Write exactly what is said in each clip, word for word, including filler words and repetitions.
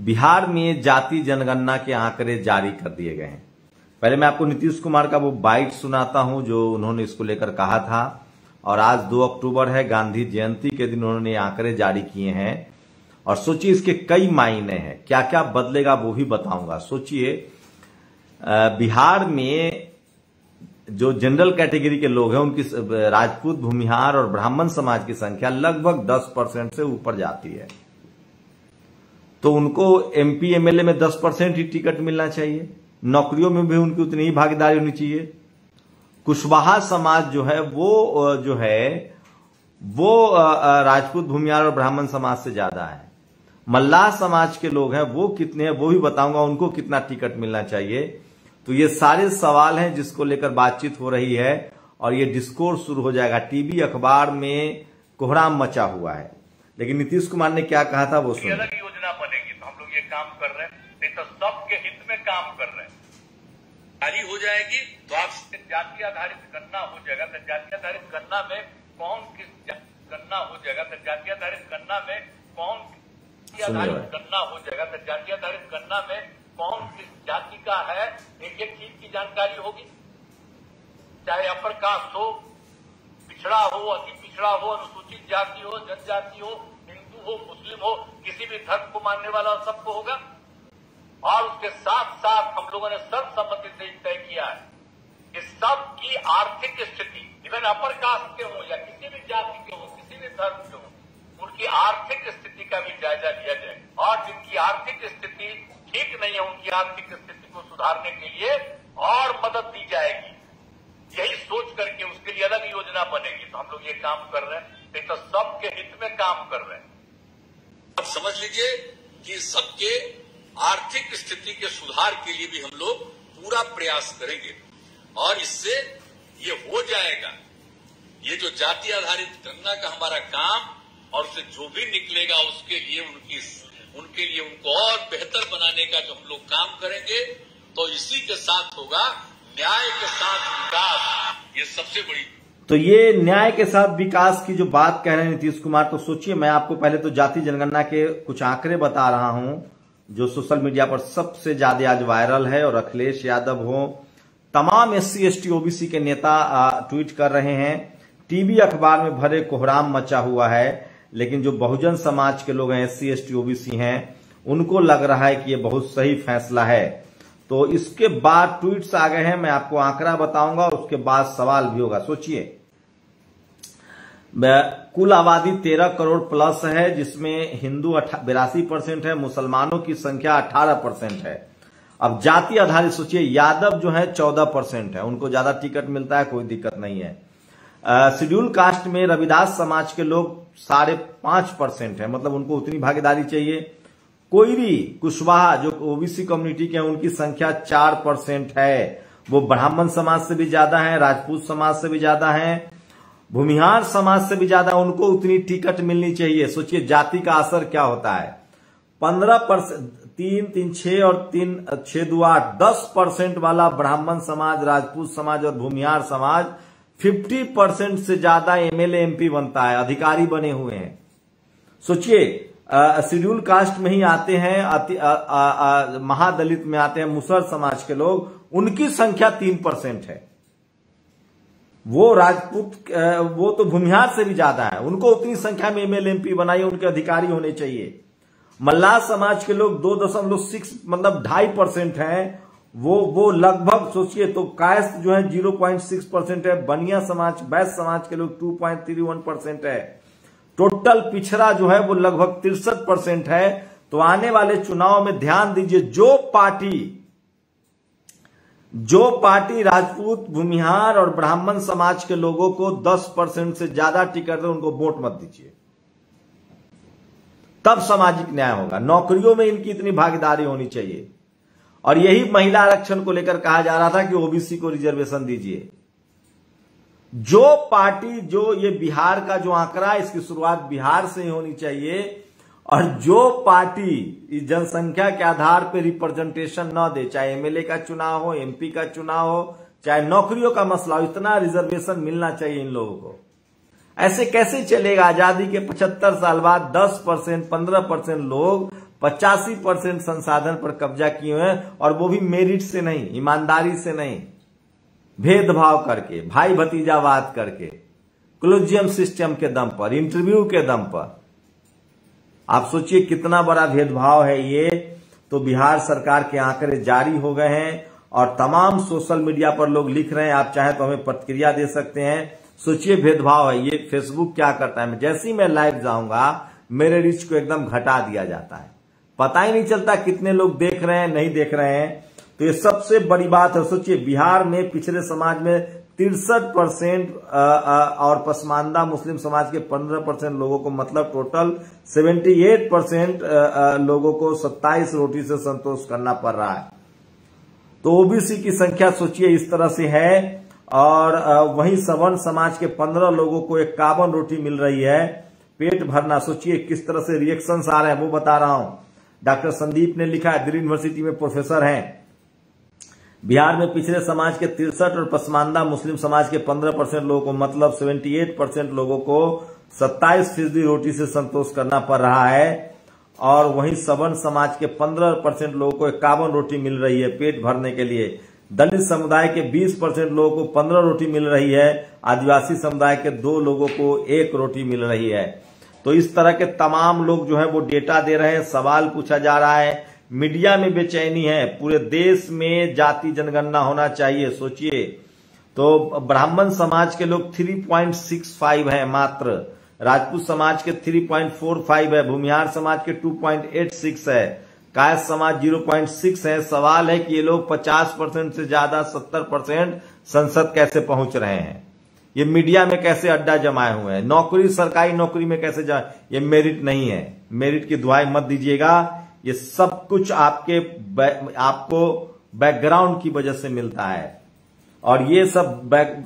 बिहार में जाति जनगणना के आंकड़े जारी कर दिए गए हैं। पहले मैं आपको नीतीश कुमार का वो बाइट सुनाता हूं जो उन्होंने इसको लेकर कहा था, और आज दो अक्टूबर है, गांधी जयंती के दिन उन्होंने आंकड़े जारी किए हैं। और सोचिए इसके कई मायने हैं, क्या क्या बदलेगा वो भी बताऊंगा। सोचिए बिहार में जो जनरल कैटेगरी के लोग हैं उनकी राजपूत, भूमिहार और ब्राह्मण समाज की संख्या लगभग दस परसेंट से ऊपर जाती है, तो उनको एमपी एमएलए में दस परसेंट ही टिकट मिलना चाहिए, नौकरियों में भी उनकी उतनी ही भागीदारी होनी चाहिए। कुशवाहा समाज जो है वो जो है वो राजपूत, भूमिहार और ब्राह्मण समाज से ज्यादा है। मल्लाह समाज के लोग हैं वो कितने हैं वो भी बताऊंगा, उनको कितना टिकट मिलना चाहिए। तो ये सारे सवाल हैं जिसको लेकर बातचीत हो रही है और ये डिस्कोर्स शुरू हो जाएगा। टीवी अखबार में कोहराम मचा हुआ है, लेकिन नीतीश कुमार ने क्या कहा था वो सुनिए। अलग योजना बनेगी तो हम लोग ये काम कर रहे हैं, नहीं तो सबके हित में काम कर रहे हैं। जारी हो जाएगी तो आप जाति आधारित गणना हो जाएगा, तो जाति आधारित गणना में कौन किस गणना हो जाएगा, तो जाति आधारित गणना में कौन आधारित गणना हो जाएगा, तो जाति आधारित गणना में कौन किस जाति का है एक एक चीज की जानकारी होगी। चाहे अपर कास्ट हो, पिछड़ा हो, अति पिछड़ा हो, अनुसूचित जाति हो, जनजाति हो, हिंदू हो, मुस्लिम हो, किसी भी धर्म को मानने वाला सबको होगा। और उसके साथ साथ हम लोगों ने सर्वसम्मति से तय किया है कि सबकी आर्थिक स्थिति, इवन अपर कास्ट के हो या किसी भी जाति के हो, किसी भी धर्म के हो, उनकी आर्थिक स्थिति का भी जायजा लिया जाए। और जिनकी आर्थिक स्थिति ठीक नहीं है उनकी आर्थिक स्थिति को सुधारने के लिए और मदद दी जाएगी। यही सोच करके उसके लिए अलग योजना बनेगी। तो हम लोग ये काम कर रहे हैं, नहीं तो सबके हित में काम कर रहे हैं। अब समझ लीजिए कि सबके आर्थिक स्थिति के सुधार के लिए भी हम लोग पूरा प्रयास करेंगे और इससे ये हो जाएगा। ये जो जाति आधारित गणना का हमारा काम और उससे जो भी निकलेगा उसके लिए उनकी उनके लिए उनको और बेहतर बनाने का जो हम लोग काम करेंगे, तो इसी के साथ होगा न्याय के साथ विकास। ये सबसे बड़ी तो ये न्याय के साथ विकास की जो बात कह रहे हैं नीतीश कुमार, तो सोचिए मैं आपको पहले तो जाति जनगणना के कुछ आंकड़े बता रहा हूं जो सोशल मीडिया पर सबसे ज्यादा आज वायरल है। और अखिलेश यादव हो, तमाम एससी एसटी ओबीसी के नेता ट्वीट कर रहे हैं। टीवी अखबार में भरे कोहराम मचा हुआ है, लेकिन जो बहुजन समाज के लोग हैं, एससी एसटी ओबीसी हैं, उनको लग रहा है कि ये बहुत सही फैसला है। तो इसके बाद ट्वीट्स आ गए हैं, मैं आपको आंकड़ा बताऊंगा और उसके बाद सवाल भी होगा। सोचिए कुल आबादी तेरह करोड़ प्लस है, जिसमें हिंदू बिरासी परसेंट है, मुसलमानों की संख्या अठारह परसेंट है। अब जाति आधारित सोचिए, यादव जो है चौदह परसेंट है, उनको ज्यादा टिकट मिलता है, कोई दिक्कत नहीं है। शेड्यूल कास्ट में रविदास समाज के लोग साढ़े पांच परसेंट है, मतलब उनको उतनी भागीदारी चाहिए। कोयरी, कुशवाहा जो ओबीसी कम्युनिटी के हैं, उनकी संख्या चार परसेंट है, वो ब्राह्मण समाज से भी ज्यादा है, राजपूत समाज से भी ज्यादा है, भूमिहार समाज से भी ज्यादा, उनको उतनी टिकट मिलनी चाहिए। सोचिए जाति का असर क्या होता है। पंद्रह परसेंट, तीन तीन छह और तीन छह दो आठ, दस परसेंट वाला ब्राह्मण समाज, राजपूत समाज और भूमिहार समाज पचास परसेंट से ज्यादा एमएलए एमपी बनता है, अधिकारी बने हुए हैं। सोचिए शेड्यूल कास्ट में ही आते हैं, आ, आ, आ, महादलित में आते हैं मुसहर समाज के लोग, उनकी संख्या तीन परसेंट है। वो राजपूत, वो तो भूमिहार से भी ज्यादा है, उनको उतनी संख्या में एमएलए एमपी बनाइए, उनके अधिकारी होने चाहिए। मल्लाह समाज के लोग दो दशमलव सिक्स मतलब ढाई परसेंट है, वो वो लगभग सोचिए। तो कायस्थ जो है जीरो पॉइंट सिक्स परसेंट है, बनिया समाज, वैश्य समाज के लोग two point three one percent है। टोटल पिछड़ा जो है वो लगभग तिरसठ परसेंट है। तो आने वाले चुनाव में ध्यान दीजिए, जो पार्टी जो पार्टी राजपूत, भूमिहार और ब्राह्मण समाज के लोगों को दस परसेंट से ज्यादा टिकट है, उनको वोट मत दीजिए, तब सामाजिक न्याय होगा। नौकरियों में इनकी इतनी भागीदारी होनी चाहिए। और यही महिला आरक्षण को लेकर कहा जा रहा था कि ओबीसी को रिजर्वेशन दीजिए। जो पार्टी, जो ये बिहार का जो आंकड़ा, इसकी शुरुआत बिहार से ही होनी चाहिए। और जो पार्टी इस जनसंख्या के आधार पर रिप्रेजेंटेशन न दे, चाहे एमएलए का चुनाव हो, एमपी का चुनाव हो, चाहे नौकरियों का मसला हो, इतना रिजर्वेशन मिलना चाहिए इन लोगों को। ऐसे कैसे चलेगा? आजादी के पचहत्तर साल बाद दस परसेंट पंद्रह परसेंट लोग पचासी परसेंट संसाधन पर कब्जा किए हुए हैं, और वो भी मेरिट से नहीं, ईमानदारी से नहीं, भेदभाव करके, भाई भतीजावाद करके, क्लोजियम सिस्टम के दम पर, इंटरव्यू के दम पर। आप सोचिए कितना बड़ा भेदभाव है ये। तो बिहार सरकार के आंकड़े जारी हो गए हैं और तमाम सोशल मीडिया पर लोग लिख रहे हैं, आप चाहे तो हमें प्रतिक्रिया दे सकते हैं। सोचिए भेदभाव है ये। फेसबुक क्या करता है, जैसे ही मैं लाइव जाऊंगा मेरे रीच को एकदम घटा दिया जाता है, पता ही नहीं चलता कितने लोग देख रहे हैं, नहीं देख रहे हैं। तो ये सबसे बड़ी बात है। सोचिए बिहार में पिछड़े समाज में तिरसठ परसेंट और पसमानदा मुस्लिम समाज के पंद्रह परसेंट लोगों को, मतलब टोटल अठहत्तर परसेंट लोगों को सत्ताईस रोटी से संतोष करना पड़ रहा है। तो ओबीसी की संख्या सोचिए इस तरह से है, और वहीं सवर्ण समाज के पंद्रह लोगों को इक्यावन रोटी मिल रही है। पेट भरना, सोचिए किस तरह से रिएक्शंस आ रहे हैं, वो बता रहा हूं। डॉक्टर संदीप ने लिखा है, दिल्ली यूनिवर्सिटी में प्रोफेसर हैं, बिहार में पिछड़े समाज के तिरसठ और पसमानदा मुस्लिम समाज के पंद्रह परसेंट लोगों को, मतलब अठहत्तर परसेंट लोगों को सत्ताईस फीसदी रोटी से संतोष करना पड़ रहा है, और वहीं सवर्ण समाज के पंद्रह परसेंट लोगों को इक्यावन रोटी मिल रही है पेट भरने के लिए। दलित समुदाय के बीस परसेंट लोगों को पंद्रह रोटी मिल रही है, आदिवासी समुदाय के दो लोगों को एक रोटी मिल रही है। तो इस तरह के तमाम लोग जो है वो डेटा दे रहे हैं। सवाल पूछा जा रहा है, मीडिया में बेचैनी है, पूरे देश में जाति जनगणना होना चाहिए। सोचिए, तो ब्राह्मण समाज के लोग तीन पॉइंट छह पाँच है मात्र, राजपूत समाज के तीन पॉइंट चार पाँच है, भूमिहार समाज के दो पॉइंट आठ छह है, कायस्थ समाज शून्य पॉइंट छह है। सवाल है कि ये लोग पचास परसेंट से ज्यादा सत्तर परसेंट संसद कैसे पहुंच रहे हैं, ये मीडिया में कैसे अड्डा जमाए हुए हैं, नौकरी सरकारी नौकरी में कैसे जा, ये मेरिट नहीं है। मेरिट की दुआई मत दीजिएगा, ये सब कुछ आपके बै, आपको बैकग्राउंड की वजह से मिलता है, और ये सब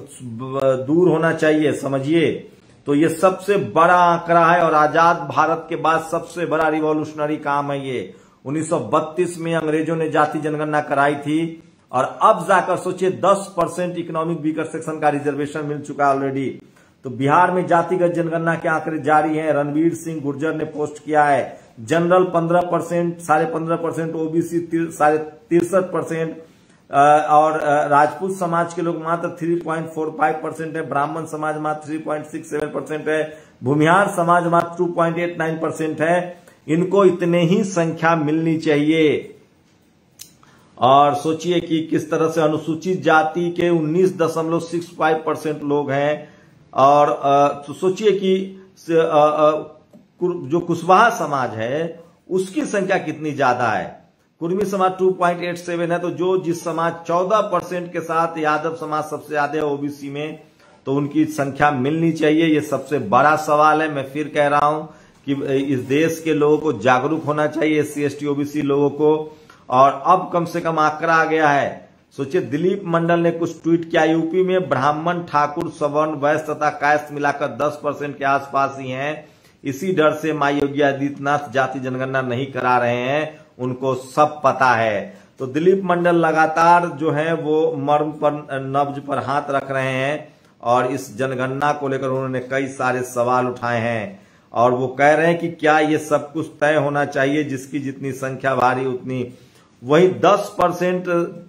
दूर होना चाहिए, समझिए। तो ये सबसे बड़ा आंकड़ा है, और आजाद भारत के बाद सबसे बड़ा रिवॉल्यूशनरी काम है ये। उन्नीस सौ बत्तीस में अंग्रेजों ने जाति जनगणना कराई थी, और अब जाकर सोचिए दस परसेंट इकोनॉमिक वीकर सेक्शन का रिजर्वेशन मिल चुका है ऑलरेडी। तो बिहार में जातिगत जनगणना के आंकड़े जारी हैं। रणवीर सिंह गुर्जर ने पोस्ट किया है, जनरल पंद्रह परसेंट, साढ़े पंद्रह परसेंट, ओबीसी साढ़े तिरसठ परसेंट, और राजपूत समाज के लोग मात्र तीन पॉइंट चार पाँच परसेंट है, ब्राह्मण समाज मात्र तीन पॉइंट छह सात परसेंट है, भूमिहार समाज मात्र दो पॉइंट आठ नौ परसेंट है। इनको इतने ही संख्या मिलनी चाहिए। और सोचिए कि किस तरह से अनुसूचित जाति के उन्नीस दशमलव छह पाँच परसेंट लोग हैं, और तो सोचिए कि जो कुशवाहा समाज है उसकी संख्या कितनी ज्यादा है। कुर्मी समाज दो पॉइंट आठ सात है, तो जो जिस समाज चौदह परसेंट के साथ यादव समाज सबसे ज्यादा है ओबीसी में, तो उनकी संख्या मिलनी चाहिए। ये सबसे बड़ा सवाल है। मैं फिर कह रहा हूं कि इस देश के लोगों को जागरूक होना चाहिए, S C S T OBC लोगों को, और अब कम से कम आंकड़ा आ गया है। सोचिए दिलीप मंडल ने कुछ ट्वीट किया, यूपी में ब्राह्मण, ठाकुर, सवर्ण, वैश्य तथा कायस्थ मिलाकर दस परसेंट के आसपास ही हैं। इसी डर से मां योगी आदित्यनाथ जाति जनगणना नहीं करा रहे हैं, उनको सब पता है। तो दिलीप मंडल लगातार जो है वो मर्म पर, नब्ज पर हाथ रख रहे हैं, और इस जनगणना को लेकर उन्होंने कई सारे सवाल उठाए हैं, और वो कह रहे हैं कि क्या ये सब कुछ तय होना चाहिए, जिसकी जितनी संख्या भारी उतनी। वही दस परसेंट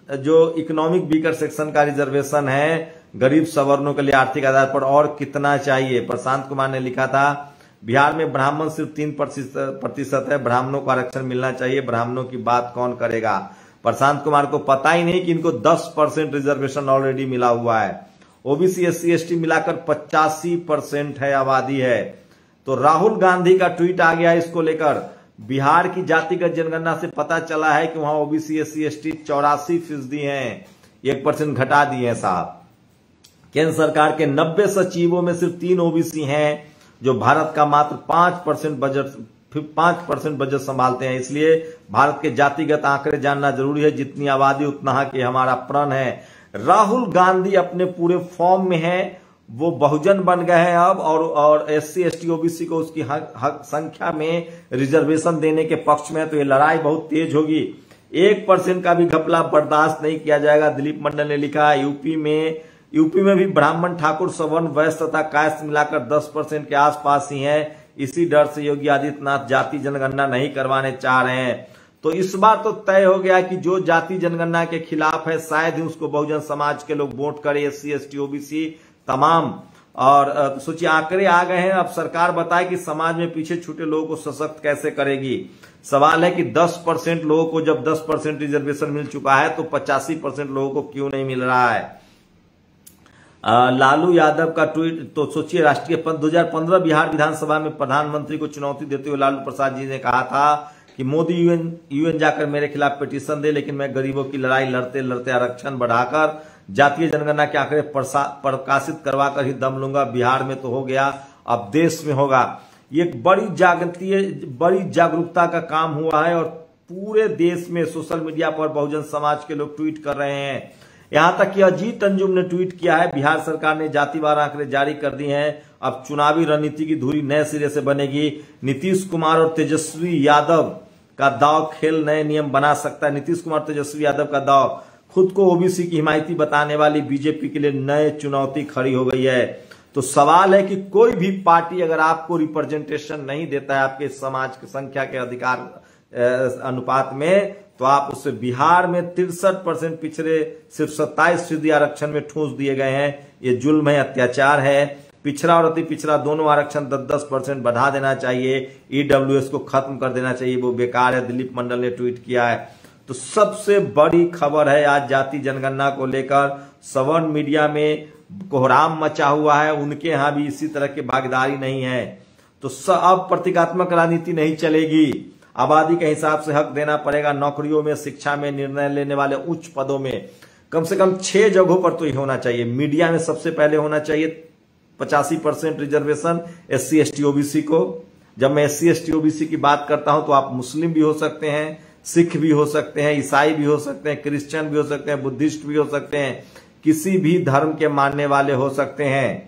जो इकोनॉमिक वीकर सेक्शन का रिजर्वेशन है गरीब सवर्णों के लिए आर्थिक आधार पर, और कितना चाहिए। प्रशांत कुमार ने लिखा था, बिहार में ब्राह्मण सिर्फ तीन प्रतिशत है, ब्राह्मणों को आरक्षण मिलना चाहिए, ब्राह्मणों की बात कौन करेगा। प्रशांत कुमार को पता ही नहीं कि इनको दस परसेंट रिजर्वेशन ऑलरेडी मिला हुआ है। OBC S C S T मिलाकर पचासी परसेंट है आबादी है। तो राहुल गांधी का ट्वीट आ गया इसको लेकर। बिहार की जातिगत जनगणना से पता चला है कि वहां OBC S C S T चौरासी फीसदी है, एक परसेंट घटा दिए हैं साहब। केंद्र सरकार के नब्बे सचिवों में सिर्फ तीन ओबीसी हैं, जो भारत का मात्र पांच परसेंट बजट पांच परसेंट बजट संभालते हैं। इसलिए भारत के जातिगत आंकड़े जानना जरूरी है। जितनी आबादी उतना हक, ये हमारा प्रण है। राहुल गांधी अपने पूरे फॉर्म में है, वो बहुजन बन गए हैं अब, और और S C S T OBC को उसकी हक, हक संख्या में रिजर्वेशन देने के पक्ष में। तो ये लड़ाई बहुत तेज होगी, एक परसेंट का भी घपला बर्दाश्त नहीं किया जाएगा। दिलीप मंडल ने लिखा है, यूपी में यूपी में भी ब्राह्मण, ठाकुर, सवर्ण, वैश्य तथा कायस्थ मिलाकर दस परसेंट के आसपास ही हैं। इसी डर से योगी आदित्यनाथ जाति जनगणना नहीं करवाने चाह रहे हैं। तो इस बार तो तय हो गया कि जो जाति जनगणना के खिलाफ है शायद ही उसको बहुजन समाज के लोग वोट करें, S C S T OBC तमाम। और सोचिए आंकड़े आ गए हैं, अब सरकार बताए कि समाज में पीछे छूटे लोगों को सशक्त कैसे करेगी। सवाल है कि दस परसेंट लोगों को जब दस परसेंट रिजर्वेशन मिल चुका है तो पचासी परसेंट लोगों को क्यों नहीं मिल रहा है। आ, लालू यादव का ट्वीट, तो सोचिए राष्ट्रीय दो हजार पंद्रह बिहार विधानसभा में प्रधानमंत्री को चुनौती देते हुए लालू प्रसाद जी ने कहा था कि मोदी यूएन यूएन जाकर मेरे खिलाफ पिटीशन दे, लेकिन मैं गरीबों की लड़ाई लड़ते लड़ते आरक्षण बढ़ाकर जातीय जनगणना के आंकड़े प्रकाशित करवाकर ही दम लूंगा। बिहार में तो हो गया, अब देश में होगा। ये एक बड़ी जागृति, बड़ी जागरूकता का काम हुआ है और पूरे देश में सोशल मीडिया पर बहुजन समाज के लोग ट्वीट कर रहे हैं। यहां तक कि अजीत अंजुम ने ट्वीट किया है, बिहार सरकार ने जातिवार आंकड़े जारी कर दिए हैं, अब चुनावी रणनीति की धुरी नए सिरे से बनेगी। नीतीश कुमार और तेजस्वी यादव का दाव खेल नए नियम बना सकता है। नीतीश कुमार तेजस्वी यादव का दाव, खुद को ओबीसी की हिमायती बताने वाली बीजेपी के लिए नए चुनौती खड़ी हो गई है। तो सवाल है कि कोई भी पार्टी अगर आपको रिप्रेजेंटेशन नहीं देता है आपके समाज की संख्या के अधिकार अनुपात में, तो आप उससे बिहार में तिरसठ परसेंट पिछड़े सिर्फ सत्ताईस फीसदी आरक्षण में ठूंस दिए गए हैं। ये जुल्म है, अत्याचार है। पिछड़ा और अति पिछड़ा दोनों आरक्षण दस दस परसेंट बढ़ा देना चाहिए। ईडब्ल्यूएस को खत्म कर देना चाहिए, वो बेकार है। दिलीप मंडल ने ट्वीट किया है। तो सबसे बड़ी खबर है आज जाति जनगणना को लेकर सवर्ण मीडिया में कोहराम मचा हुआ है, उनके यहां भी इसी तरह की भागीदारी नहीं है। तो अब प्रतीकात्मक राजनीति नहीं चलेगी, आबादी के हिसाब से हक देना पड़ेगा। नौकरियों में, शिक्षा में, निर्णय लेने वाले उच्च पदों में कम से कम छह जगहों पर तो ये होना चाहिए। मीडिया में सबसे पहले होना चाहिए पचासी percent reservation S C S T OBC को। जब मैं S C S T OBC की बात करता हूं तो आप मुस्लिम भी हो सकते हैं, सिख भी हो सकते हैं, ईसाई भी हो सकते हैं, क्रिश्चियन भी हो सकते हैं, बुद्धिस्ट भी हो सकते हैं, किसी भी धर्म के मानने वाले हो सकते हैं।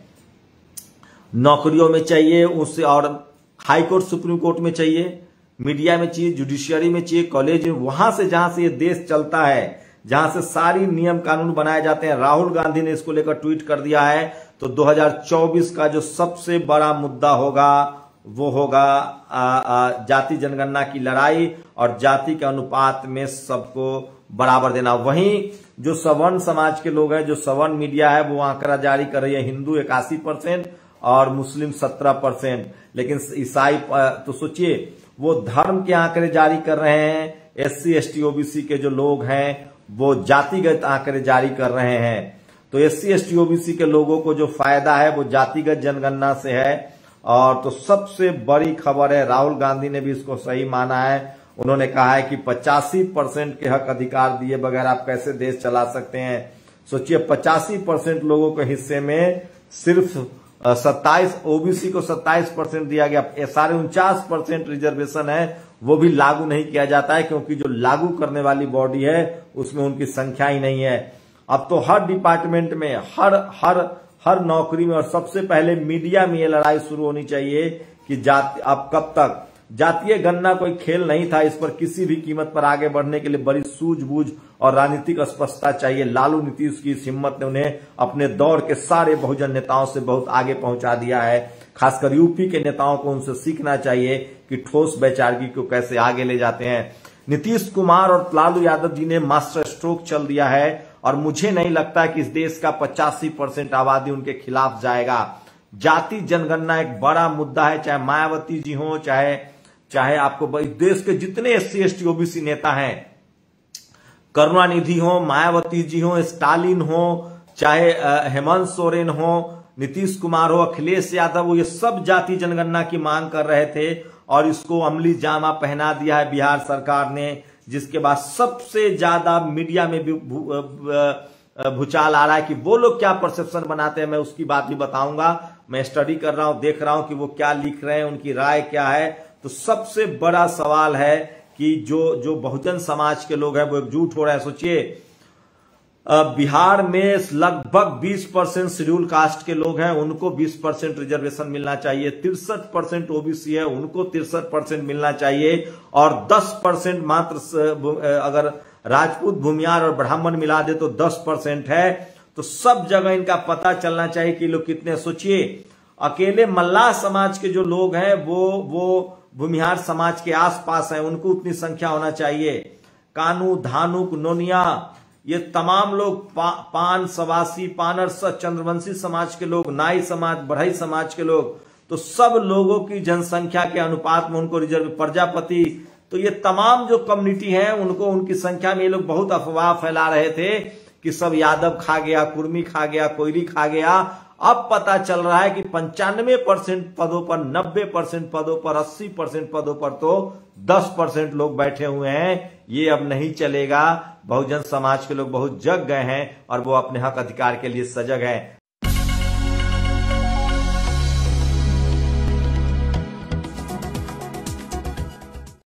नौकरियों में चाहिए उससे, और हाई कोर्ट सुप्रीम कोर्ट में चाहिए, मीडिया में चाहिए, जुडिशियरी में चाहिए, कॉलेज में, वहां से जहां से ये देश चलता है, जहां से सारी नियम कानून बनाए जाते हैं। राहुल गांधी ने इसको लेकर ट्वीट कर दिया है। तो दो हजार चौबीस का जो सबसे बड़ा मुद्दा होगा वो होगा जाति जनगणना की लड़ाई और जाति के अनुपात में सबको बराबर देना। वहीं जो सवर्ण समाज के लोग हैं, जो सवर्ण मीडिया है, वो आंकड़ा जारी कर रही है, हिंदू इक्यासी परसेंट और मुस्लिम सत्रह परसेंट। लेकिन ईसाई, तो सोचिए वो धर्म के आंकड़े जारी कर रहे हैं, S C S T OBC के जो लोग हैं वो जातिगत आंकड़े जारी कर रहे हैं। तो S C S T OBC के लोगों को जो फायदा है वो जातिगत जनगणना से है। और तो सबसे बड़ी खबर है, राहुल गांधी ने भी इसको सही माना है। उन्होंने कहा है कि पचासी परसेंट के हक अधिकार दिए बगैर आप कैसे देश चला सकते हैं। सोचिए पचासी परसेंट लोगों के हिस्से में सिर्फ सत्ताईस, ओबीसी को सत्ताईस परसेंट दिया गया, साढ़े उनचास परसेंट रिजर्वेशन है, वो भी लागू नहीं किया जाता है क्योंकि जो लागू करने वाली बॉडी है उसमें उनकी संख्या ही नहीं है। अब तो हर डिपार्टमेंट में, हर हर हर नौकरी में और सबसे पहले मीडिया में ये लड़ाई शुरू होनी चाहिए कि जाति, अब कब तक जातीय गणना कोई खेल नहीं था। इस पर किसी भी कीमत पर आगे बढ़ने के लिए बड़ी सूझबूझ और राजनीतिक स्पष्टता चाहिए। लालू नीतीश की इस हिम्मत ने उन्हें अपने दौर के सारे बहुजन नेताओं से बहुत आगे पहुंचा दिया है। खासकर यूपी के नेताओं को उनसे सीखना चाहिए कि ठोस वैचारिकी को कैसे आगे ले जाते हैं। नीतीश कुमार और लालू यादव जी ने मास्टर स्ट्रोक चल दिया है और मुझे नहीं लगता कि इस देश का पचासी परसेंट आबादी उनके खिलाफ जाएगा। जाति जनगणना एक बड़ा मुद्दा है, चाहे मायावती जी हो, चाहे चाहे आपको देश के जितने S C S T OBC नेता हैं, करुणानिधि हो, मायावती जी हो, स्टालिन हो, चाहे हेमंत सोरेन हो, नीतीश कुमार हो, अखिलेश यादव हो, ये सब जाति जनगणना की मांग कर रहे थे और इसको अमली जामा पहना दिया है बिहार सरकार ने। जिसके बाद सबसे ज्यादा मीडिया में भी भूचाल आ रहा है कि वो लोग क्या परसेप्शन बनाते हैं, मैं उसकी बात भी बताऊंगा। मैं स्टडी कर रहा हूं, देख रहा हूं कि वो क्या लिख रहे हैं, उनकी राय क्या है। तो सबसे बड़ा सवाल है कि जो जो बहुजन समाज के लोग हैं वो एकजुट हो रहे हैं। सोचिए बिहार में लगभग बीस परसेंट शेड्यूल कास्ट के लोग हैं, उनको बीस परसेंट रिजर्वेशन मिलना चाहिए। तिरसठ परसेंट ओबीसी है, उनको तिरसठ परसेंट मिलना चाहिए। और दस परसेंट मात्र अगर राजपूत, भूमियार और ब्राह्मण मिला दे तो दस परसेंट है। तो सब जगह इनका पता चलना चाहिए कि लोग कितने। सोचिए अकेले मल्लाह समाज के जो लोग हैं वो वो भूमिहार समाज के आसपास हैं, उनको उतनी संख्या होना चाहिए। कानू, धानुक, नोनिया, ये तमाम लोग, पा, पान, सवासी, पानर, चंद्रवंशी समाज के लोग, नाई समाज, बढ़ई समाज के लोग, तो सब लोगों की जनसंख्या के अनुपात में उनको रिजर्व, प्रजापति, तो ये तमाम जो कम्युनिटी है उनको, उनकी संख्या में ये लोग बहुत अफवाह फैला रहे थे कि सब यादव खा गया, कुर्मी खा गया, कोयली खा गया। अब पता चल रहा है कि पंचानवे परसेंट पदों पर, नब्बे परसेंट पदों पर, अस्सी परसेंट पदों पर तो दस परसेंट लोग बैठे हुए हैं। ये अब नहीं चलेगा। बहुजन समाज के लोग बहुत जग गए हैं और वो अपने हक अधिकार के लिए सजग हैं।